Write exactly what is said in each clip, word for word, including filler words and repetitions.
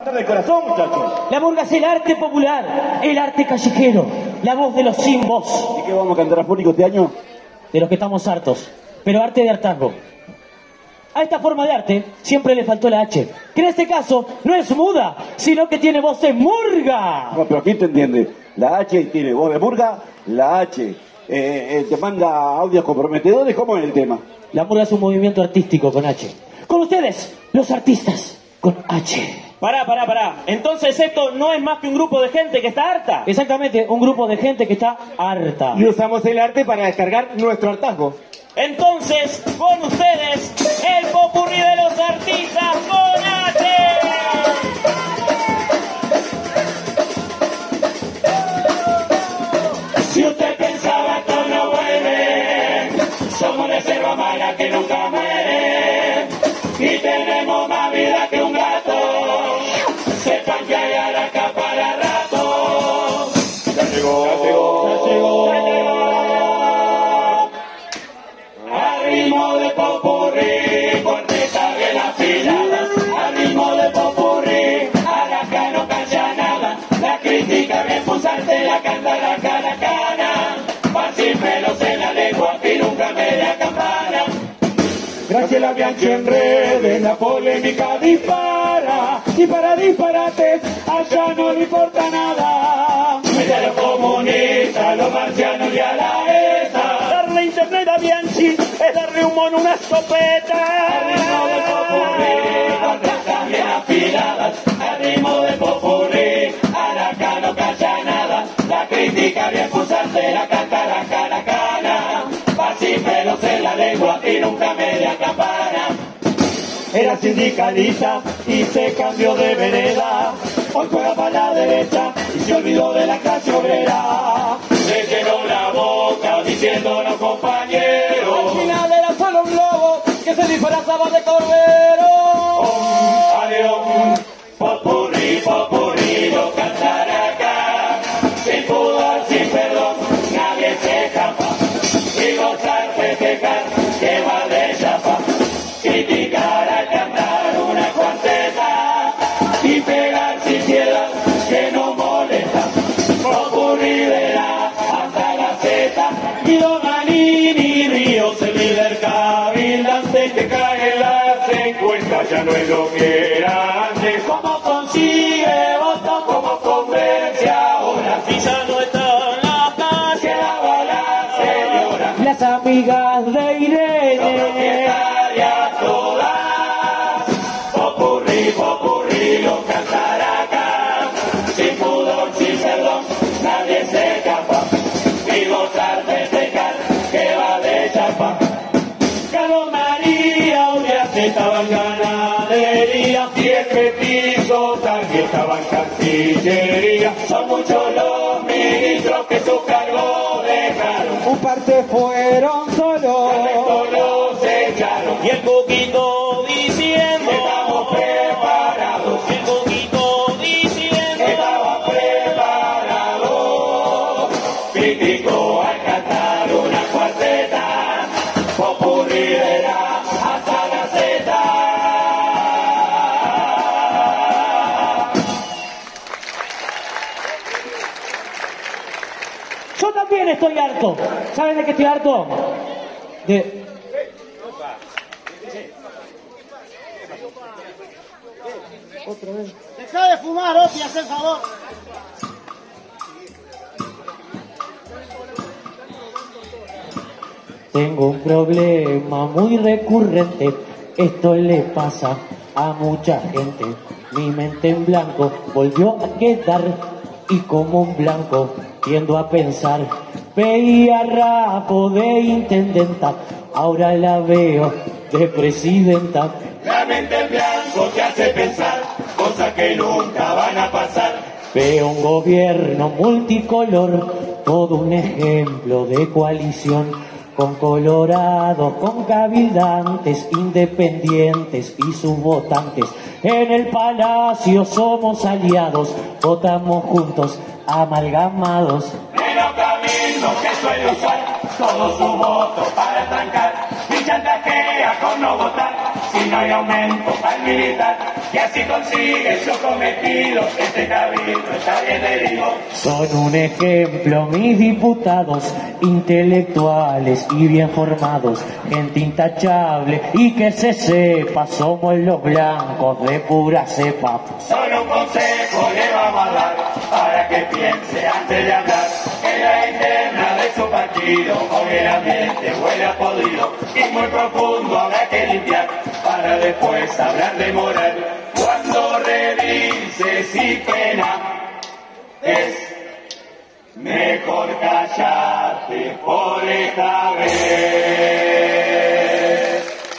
De corazón, muchachos. La murga es el arte popular, el arte callejero, la voz de los sin voz. ¿Y qué vamos a cantar afónico este año? De los que estamos hartos, pero arte de hartazgo. A esta forma de arte siempre le faltó la H, que en este caso no es muda, sino que tiene voz de murga. No, pero ¿quién te entiende? La H tiene voz de murga, la H eh, eh, te manda audios comprometedores. ¿Cómo es el tema? La murga es un movimiento artístico con H. Con ustedes, los artistas con H. Pará, pará, pará. Entonces esto no es más que un grupo de gente que está harta. Exactamente, un grupo de gente que está harta. Y usamos el arte para descargar nuestro hartazgo. Entonces, con ustedes, el popurrí de los artistas con H. Si usted pensaba esto no vuelve, somos de selva mala que nunca muere y tenemos más vida que un gato. Sepan que hay acá para rato. Ya llegó, ya llegó, ya llegó, ya llegó. Al ritmo de popurrí, corteza bien afiladas. Al ritmo de popurrí, acá no calla nada. La crítica bien punzante, la canta la cara cana. Va sin pelos en la lengua y nunca media campana. Graciela Bianchi en redes, la polémica dispara. Y para disparates, allá no le importa nada. Mete a los comunistas, a los marcianos y a la ETA. Darle internet a Bianchi es darle un mono una escopeta. Al ritmo de popurrí, con trazas bien afiladas. Al ritmo de popurrí, acá no calla nada. La crítica bien pulsante, la canta la cara cana. Va sin pelos en la lengua y nunca media campana. Era sindicalista y se cambió de vereda. Hoy juega para la derecha y se olvidó de la clase obrera. Le llenó la boca diciéndonos compañeros. Al final era solo un lobo que se disfrazaba de cordero. Oh, adiós, popurrí, popurrí, lo cantará acá. Sin pudor, sin perdón, nadie se escapa. Y gozar, festejar, que va de chapa. Criticar al cantar una cuarteta y pegar sin piedad que no molesta. Popurrí de la hasta la Z. Guido Manini Ríos, el líder cabildante que cae en las encuestas, ya no es lo que era antes. ¿Cómo consigue votos? ¿Cómo convence ahora? Si ya no está en la calle, quedaba la señora. Las amigas de Irene. Propietarias todas, popurrí, popurrí, lo cantará acá. Sin pudor, sin perdón, nadie se escapa. Y gozar, festejar, que va de chapa. Carlos María, Urias estaba en ganadería. Y el petizo también estaba en cancillería. Son muchos los ministros que su cargo dejaron. Un par se fueron solos. Los echaron. y el coquito diciendo, Estamos preparados. y el coquito diciendo, Estaba preparado, criticó al cantar una cuarteta, popurrí de la hasta la Z. Yo también estoy harto. ¿Saben de qué estoy harto? De... Otra vez. Deja de fumar, Oti, haz el favor. Tengo un problema muy recurrente, esto le pasa a mucha gente. Mi mente en blanco volvió a quedar y como un blanco tiendo a pensar. Veía a Rafa de intendenta, ahora la veo de presidenta. La mente en blanco te hace pensar cosas que nunca van a pasar. Veo un gobierno multicolor, todo un ejemplo de coalición, con colorados, con cabildantes, independientes y sus votantes. En el palacio somos aliados, votamos juntos, amalgamados. Menos camino que suele usar todo su voto para trancar y chantajea con no votar. Si y no hay aumento al militar, y así consigue su cometido, este cabildo está bien herido. Son un ejemplo mis diputados, intelectuales y bien formados, gente intachable y que se sepa, somos los blancos de pura cepa. Solo un consejo le vamos a dar, para que piense antes de hablar, en la interna de su partido, hoy el ambiente huele a podrido, y muy profundo habrá que limpiar, para después hablar de moral. Cuando revises y pena, es mejor callarte por esta vez.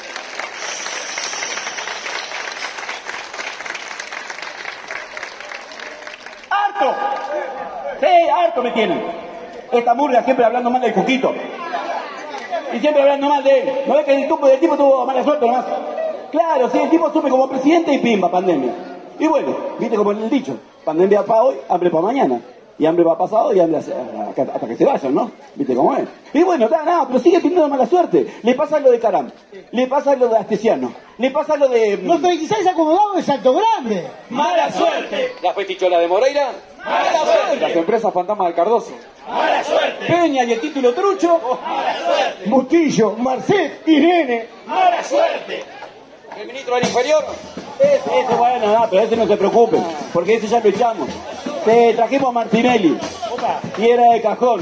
¡Harto! Sí, harto me tienen. Esta murga siempre hablando mal del Cuquito. Y siempre hablando mal de él. ¿No ves que el tipo, el tipo tuvo mala suerte nomás? Claro, sí, el tipo supe como presidente y pimba, pandemia. Y bueno, viste como en el dicho, pandemia para hoy, hambre para mañana. Y hambre para pasado y hambre hasta, hasta que se vayan, ¿no? ¿Viste cómo es? Y bueno, nada, nada, pero sigue teniendo mala suerte. Le pasa lo de Caram, le pasa lo de Astesiano, le pasa lo de... Los treinta y seis acomodados de Salto Grande. ¡Mala suerte! La festichola de Moreira. ¡Mala suerte! Las empresas fantasmas del Cardoso. ¡Mala suerte! Peña y el título trucho. ¡Mala suerte! Bustillo, Marcet, Irene. ¡Mala suerte! El ministro del Inferior. Ese, ese, bueno, nada, pero ese no se preocupen, porque ese ya lo echamos. Te trajimos a Martinelli, y era de cajón.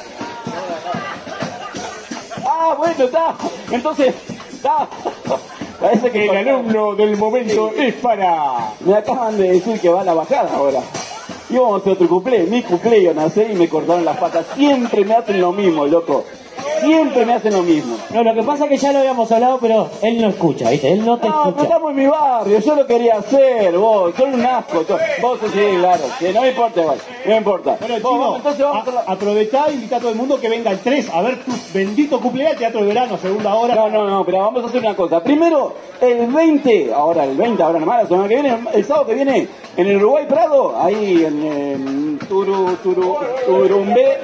Ah, bueno, está. Entonces, está. Parece que El alumno del momento es para... me acaban de decir que va a la bajada ahora. Íbamos a hacer otro cuplé, mi cuplé iban a hacer y me cortaron las patas. Siempre me hacen lo mismo, loco. Siempre me hacen lo mismo. No, lo que pasa es que ya lo habíamos hablado, pero él no escucha, ¿viste? Él no te No, pero escucha. estamos en mi barrio, yo lo quería hacer, vos, son un asco. yo- Vos sí, claro, que no me importa igual, no me importa. Bueno, Vos, Chino, vamos, entonces vamos a hacer la- a- aprovechá e invita a todo el mundo que venga el tres a ver tu bendito cumpleaños al Teatro de Verano, segunda hora. No, no, no, pero vamos a hacer una cosa. Primero, el veinte, ahora el veinte, ahora nomás, la semana que viene, el sábado que viene, en el Uruguay Prado, ahí en, en Turu, Turu, Turumbé.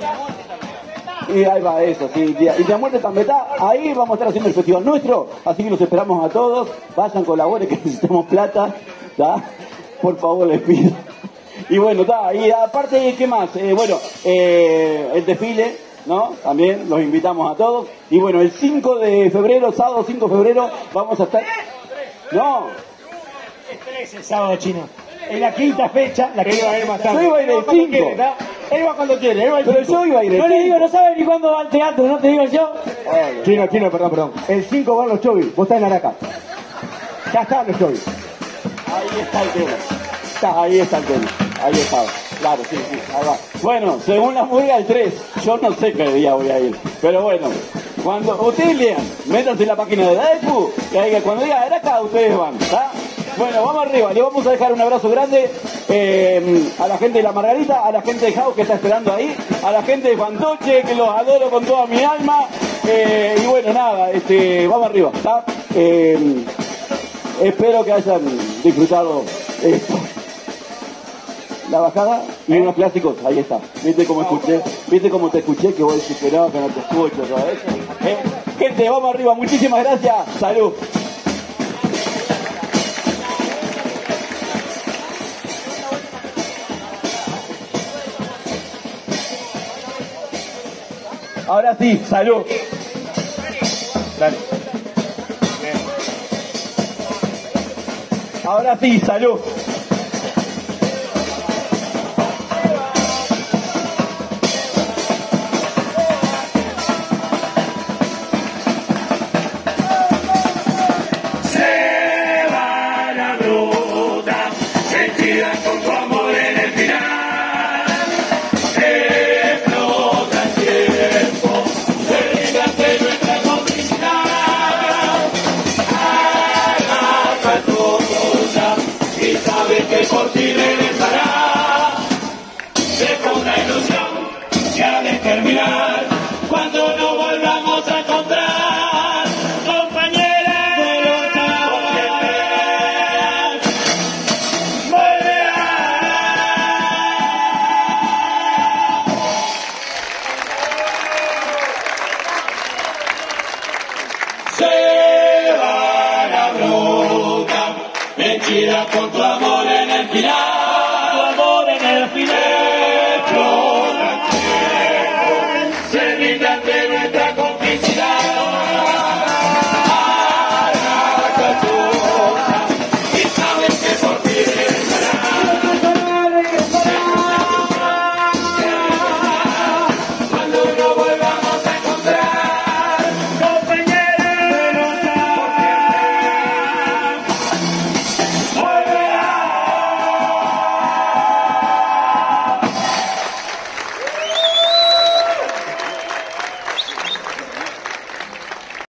Y ahí va eso, sí. Y de muerte Tambetá, ahí vamos a estar haciendo el festival nuestro, así que los esperamos a todos. Vayan, colaboren, que necesitamos plata, ¿tá? Por favor, les pido. Y bueno, está, y aparte, ¿qué más? Eh, bueno, eh, el desfile, ¿no? También los invitamos a todos. Y bueno, el cinco de febrero, sábado cinco de febrero, vamos a estar... No, El tres, el sábado, Chino. En la quinta fecha, la que iba a ir más tarde. Yo iba a ir el Él va cuando cinco. quiere, ¿tá? Él va cuando quiere, él va el pero cinco. yo iba a ir el No le digo, cinco. no sabe ni cuándo va al teatro, no te digo yo. Chino, Chino, perdón, perdón. El cinco van los chovis, vos estás en Araca. Ya están los chovis. Ahí está el tema. Está, ahí está el tema. Ahí está. Claro, sí, sí, ahí va. Bueno, según la murga el tres, yo no sé qué día voy a ir. Pero bueno, cuando ustedes lean, métanse en la página de Daifu, que ahí, cuando diga Araca, ustedes van, ¿está? Bueno, vamos arriba, le vamos a dejar un abrazo grande eh, a la gente de La Margarita, a la gente de House que está esperando ahí, a la gente de Fantoche, que los adoro con toda mi alma, eh, y bueno, nada, este, vamos arriba, ¿está? Eh, espero que hayan disfrutado esto. La bajada y unos clásicos, ahí está. ¿Viste cómo escuché? ¿Viste cómo te escuché? Que vos decís que no, que no te escucho, ¿sabes? ¿Eh? Gente, vamos arriba, muchísimas gracias, salud. Ahora sí, salud. Dale. Ahora sí, salud. Se va la ruta, sentida con tu amor en el final. Explota el tiempo, se desgaste nuestra complicidad. Haga tu cosa y sabes que por ti regresaré.